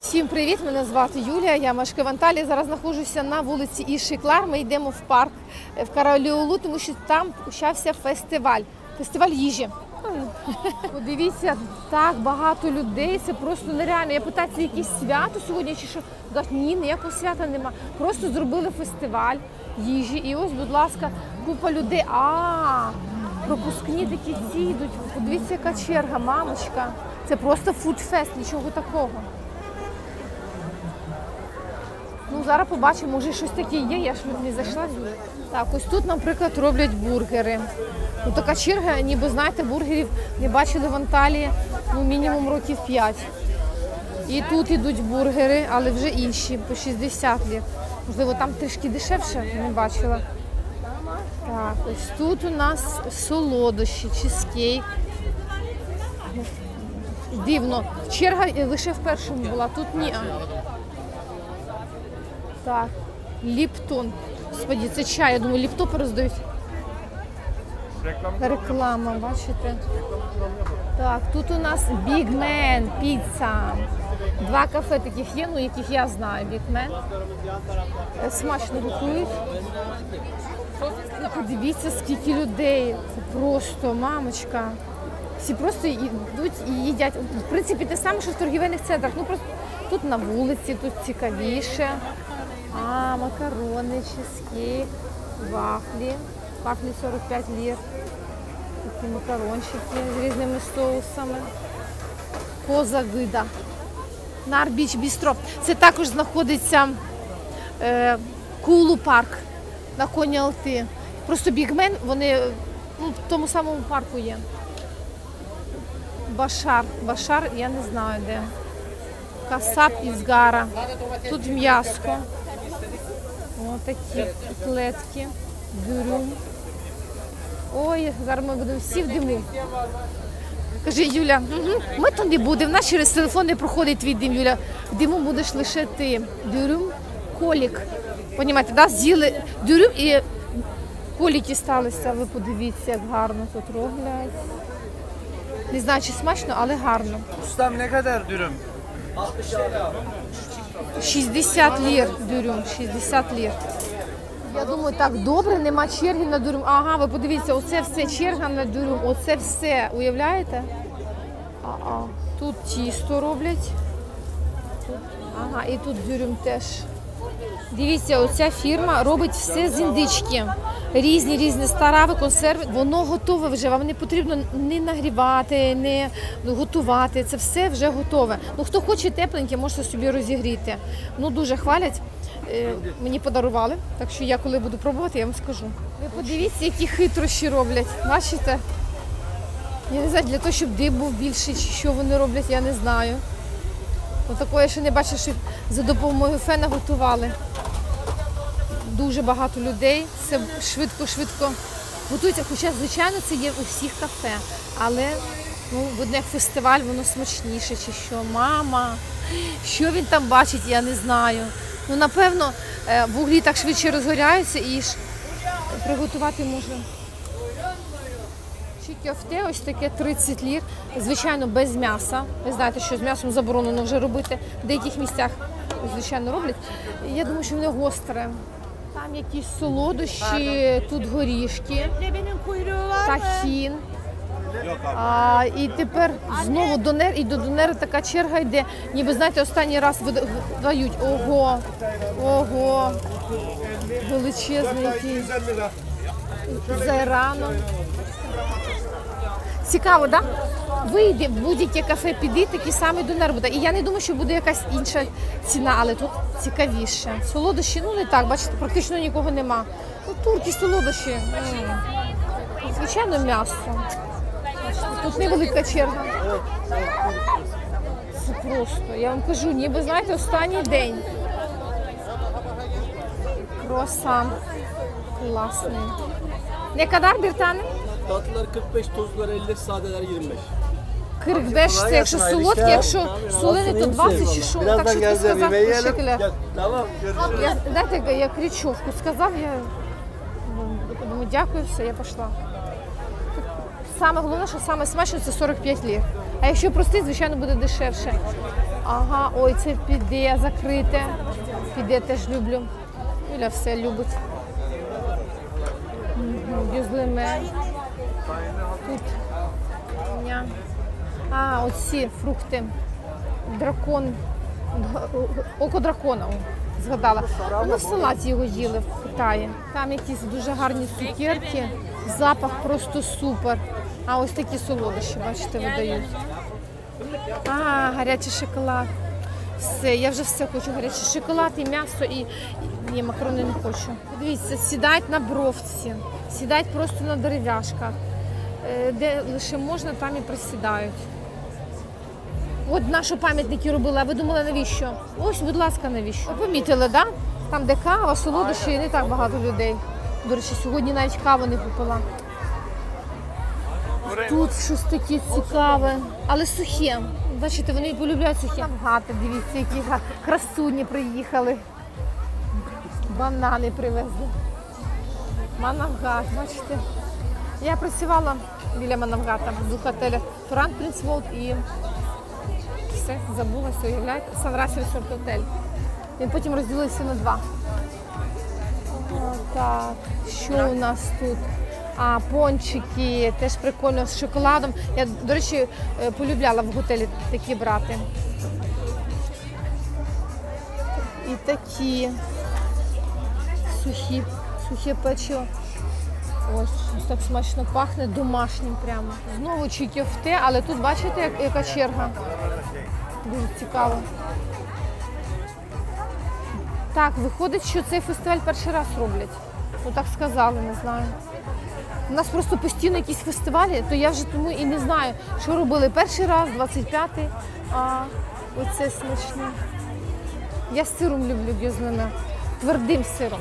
Всім привіт! Мене звати Юлія, я мешкаю в Анталії. Зараз знаходжуся на вулиці Ішиклар. Ми йдемо в парк в Караоліолу, тому що там почався фестиваль їжі. Подивіться, так багато людей, це просто нереально. Я питаю, це якесь свято сьогодні чи що? Кажуть, ні, ніякого свята нема. Просто зробили фестиваль їжі і ось, будь ласка, купа людей. Пропускні такі ці йдуть. Подивіться, яка черга, мамочка. Це просто фудфест, нічого такого. Ну, зараз побачимо, може щось таке є, я ж не зайшла. Так, ось тут, наприклад, роблять бургери. Ну, така черга, ніби, знаєте, бургерів не бачили в Анталії, ну, мінімум років 5. І тут йдуть бургери, але вже інші, по 60 лір. Можливо, там трішки дешевше, не бачила. Так, ось тут у нас солодощі, чизкейк. Дивно, черга лише в першому була, тут ні. Так, Ліптон. Господи, це чай, я думаю, ліптопи роздають. Реклама, бачите? Так, тут у нас Big Man, піца. Два кафе таких є, ну, яких я знаю, Big Man. Смачно готують. Подивіться, скільки людей. Це просто, мамочка. Всі просто йдуть і їдять. В принципі, те саме, що в торгівельних центрах. Ну, просто тут на вулиці, тут цікавіше. Макарони, чизкейк, вафлі. Вафлі 45 лір. Такі макарончики з різними соусами. Коза вида. Нарбіч бістро. Це також знаходиться Кулу парк на Коні Алти. Просто бігмен, вони в тому самому парку є. Башар, я не знаю де. Касап із Гара. Тут м'яско. Ось такі котлетки. Дюрюм. Ой, зараз ми будемо всі в диму. Каже, Юля, ми то не будемо, в нас через телефон не проходить твій дим, Юля. В диму будеш лише ти. Дюрюм, колік. Понімаєте, да? З'їли дюрюм і коліки сталися. Ви подивіться, як гарно тут роблять. Не знаю, чи смачно, але гарно. Ustam ne kadar dürüm? 60 лір дюрюм, 60 лір. Я думаю, так добре, нема черги на дюрюм. Ага, ви подивіться, оце все черга на дюрюм, оце все, уявляєте? Тут тісто роблять. Ага, і тут дюрюм теж. Дивіться, оця фірма робить все з індички. Різні страви, консерви, воно готове вже, вам не потрібно не нагрівати, не готувати, це все вже готове. Ну, хто хоче тепленьке, може собі розігріти. Ну, дуже хвалять, мені подарували, так що я коли буду пробувати, я вам скажу. Ви подивіться, які хитрощі роблять, бачите? Я не знаю, для того, щоб дим був більший, чи що вони роблять, я не знаю. Такого я ще не бачила, що за допомогою фена готували. Дуже багато людей, це швидко готується, хоча, звичайно, це є у всіх кафе, але, ну, видно, як фестиваль, воно смачніше, чи що. Мама, що він там бачить, я не знаю. Ну, напевно, вуглі так швидше розгоряються і ж приготувати можна. Кьофте, ось таке 30 лір, звичайно, без м'яса. Ви знаєте, що з м'ясом заборонено вже робити, в деяких місцях, звичайно, роблять. Я думаю, що воно гостре. Там якісь солодощі, тут горішки, тахін. І тепер знову донер, і до донера така черга йде. Ніби, знаєте, останній раз дають. Ого, величезний який. З айраном. Цікаво, так? Да? Вийде в будь-яке кафе, піди, такий самий донер буде. І я не думаю, що буде якась інша ціна, але тут цікавіше. Солодощі, ну не так, бачите, практично нікого нема. Ну, турки, солодощі. Звичайно, м'ясо. Тут невелика черга. Це просто, я вам кажу, ніби, знаєте, останній день. Круасан. Класний. Ne kadar bir tane? Tatlılar 45, tuzlular 50, sadeler 25. 45 це якщо солодкі, якщо солені, то 20 чи що. Так що ти сказав, Teşekkürler. Tamam, görüşürüz. Дайте, я кричовку сказав, я думаю, дякую, все, я пішла. Саме головне, що саме смачно, це 45 лір. А якщо простий, звичайно, буде дешевше. Ага, ой, це піде закрите. Піде теж люблю. Юля все любить. Дюзлиме. Тут. Ня. А, оці фрукти. Дракон. Око дракона. Згадала. Ми в салаті його їли в Китаї. Там якісь дуже гарні цукерки. Запах просто супер. А ось такі солодощі, бачите, видають. А, гарячий шоколад. Все, я вже все хочу. Гарячий шоколад і м'ясо, і ні, макарони не хочу. Дивіться, сідають на бровці, сідають просто на дерев'яшках. Де лише можна, там і присідають. От наші пам'ятники робили, а ви думали, навіщо? Ось, будь ласка, навіщо? Ви помітили, так? Да? Там, де кава, солодощі, не так багато людей. До речі, сьогодні навіть каву не купила. Тут щось таке цікаве, але сухе. Бачите, вони полюбляють сухе. Навгати, дивіться, які красуні приїхали. Банани привезли. Манавгат, бачите. Я працювала біля Манавгата, в готелі Туран Принц Волт і все, забулася, уявляєте, Sunrise Resort Hotel. Він потім розділився на два. Так, що у нас тут? А, пончики, теж прикольно, з шоколадом. Я, до речі, полюбляла в готелі такі брати. І такі сухі печиво. Ось так смачно пахне, домашнім прямо. Знову чікіфте, але тут бачите, яка черга. Дуже цікаво. Так, виходить, що цей фестиваль перший раз роблять. Ну так сказали, не знаю. У нас просто постійно якісь фестивалі, то я вже тому і не знаю, що робили перший раз, 25-й, а оце смачне. Я з сиром люблю гюзлиме, твердим сиром.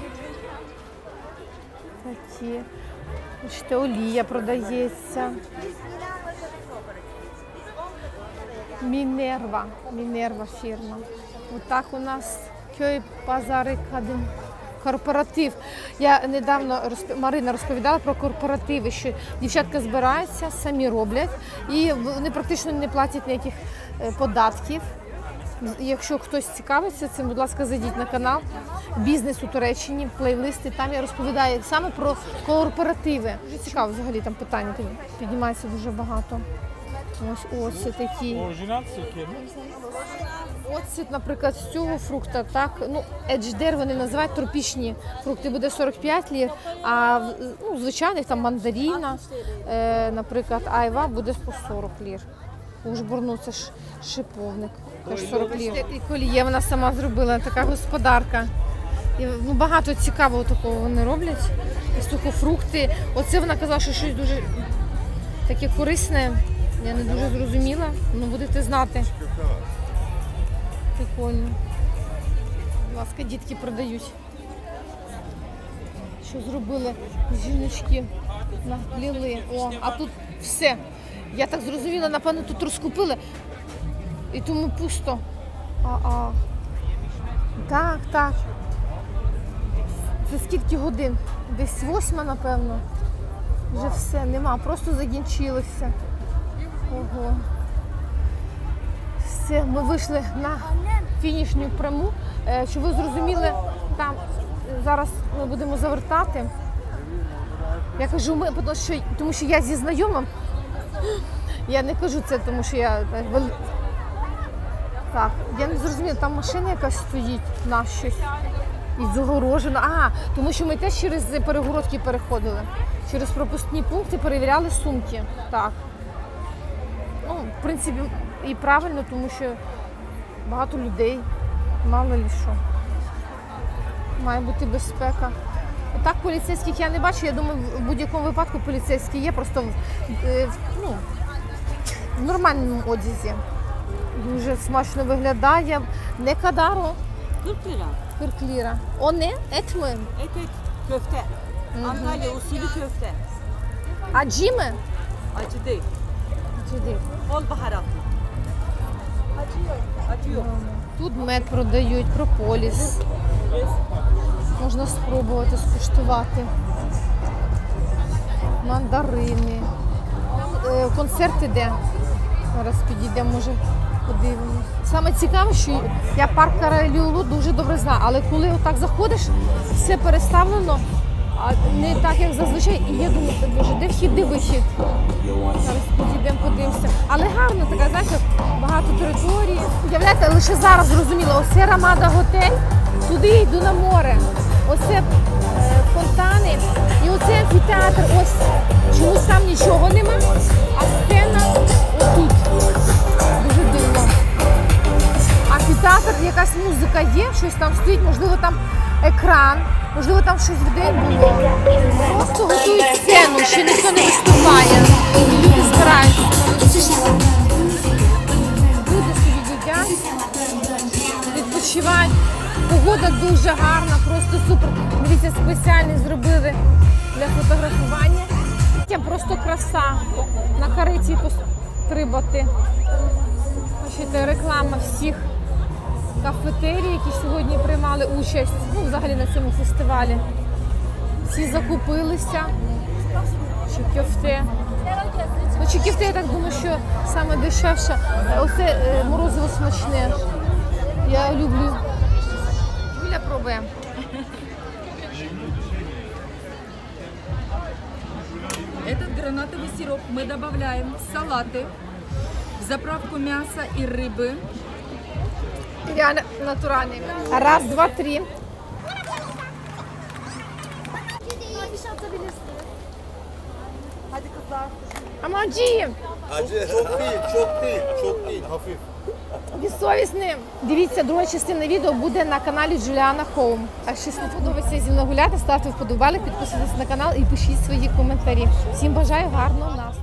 Такі, бачите, олія продається. Мінерва фірма. Отак у нас Köy Pazarı Kadın корпоратив. Я недавно Марина розповідала про корпоративи, що дівчатка збираються, самі роблять і вони практично не платять ніяких податків. Якщо хтось цікавиться цим, будь ласка, зайдіть на канал «Бізнес у Туреччині», плейлисти, там я розповідаю саме про корпоративи. Дуже цікаво взагалі, там питання піднімається дуже багато. Ось такі. Оцет, наприклад, з цього фрукта, так, ну, едждер вони називають тропічні фрукти, буде 45 лір, а ну, звичайних там мандаріна, наприклад, айва буде по 40 лір. У жбурну це ж шиповник, теж 40 лір. І коліє вона сама зробила, така господарка. І, ну, багато цікавого такого вони роблять, і сухофрукти. Оце вона казала, що щось дуже таке корисне, я не дуже зрозуміла, але будете знати. Прикольно. Будь ласка, дітки продають. Що зробили жіночки? Напліли. О, а тут все. Я так зрозуміла, напевно, тут розкупили. І тому пусто. Так. Це скільки годин? Десь 8, напевно. Вже все, нема, просто закінчилося. Ого. Все, ми вийшли на фінішню пряму. Щоб ви зрозуміли, там зараз ми будемо завертати. Я кажу, тому що я зі знайомим. Я не кажу це, тому що я... Так, я не зрозуміла, там машина якась стоїть, на щось. І загорожена. Тому що ми теж через перегородки переходили. Через пропускні пункти перевіряли сумки. Так. Ну, в принципі, і правильно, тому що багато людей, мало ли що. Має бути безпека. Так, поліцейських я не бачу, я думаю, в будь-якому випадку поліцейські є, просто в нормальному одязі. Дуже смачно виглядає. Не кадаро. 40 lira. 40 lira. O ne? Et mi? Et köfte. Antalya usulü köfte. Acı mı? Acı değil. Acı değil. Bol baharatlı. Acı yok. Тут мед продають, прополіс. Можна спробувати, скуштувати. Мандарини. Концерт іде. Зараз підійдемо, може, подивимось. Саме цікаве, що я парк Кареліулу дуже добре знаю, але коли отак заходиш, все переставлено, а не так, як зазвичай, і я думаю, боже, де вхід, де вихід? Зараз підійдемо, подивимося. Але гарно така, знаєте, багато території. Уявляєте, лише зараз зрозуміло, оце Рамада готель, туди йду на море. Оце фонтани і оце амфітеатр. Ось чомусь там нічого нема, а сцена отут. Дуже дивно. Амфітеатр, якась музика є, щось там стоїть, можливо, там екран, можливо, там щось в день було. Просто готують сцену, ще ніхто не виступає. І люди збираються. Люди собі їдять, відпочивають. Погода дуже гарна, просто супер. Дивіться, спеціально зробили для фотографування. Це просто краса. На кареті пострибати. Бачите, реклама всіх кафетерій, які сьогодні приймали участь, ну, взагалі на цьому фестивалі. Всі закупилися. Чукьофте. Ну, чукьофте, я так думаю, що саме дешевше. Оце морозиво смачне. Я люблю. Юля пробує. Этот гранатовый сироп мы добавляем в салаты, в заправку мяса и рыбы. Реально натуральний. Раз, два, три. Амаджі! Çok değil, hafif. Безсовісний. Дивіться, друга частина відео буде на каналі Джуліана Хоум. А якщо не подобається зі мною гуляти, ставте вподобайки, підписуйтесь на канал і пишіть свої коментарі. Всім бажаю гарного настрою.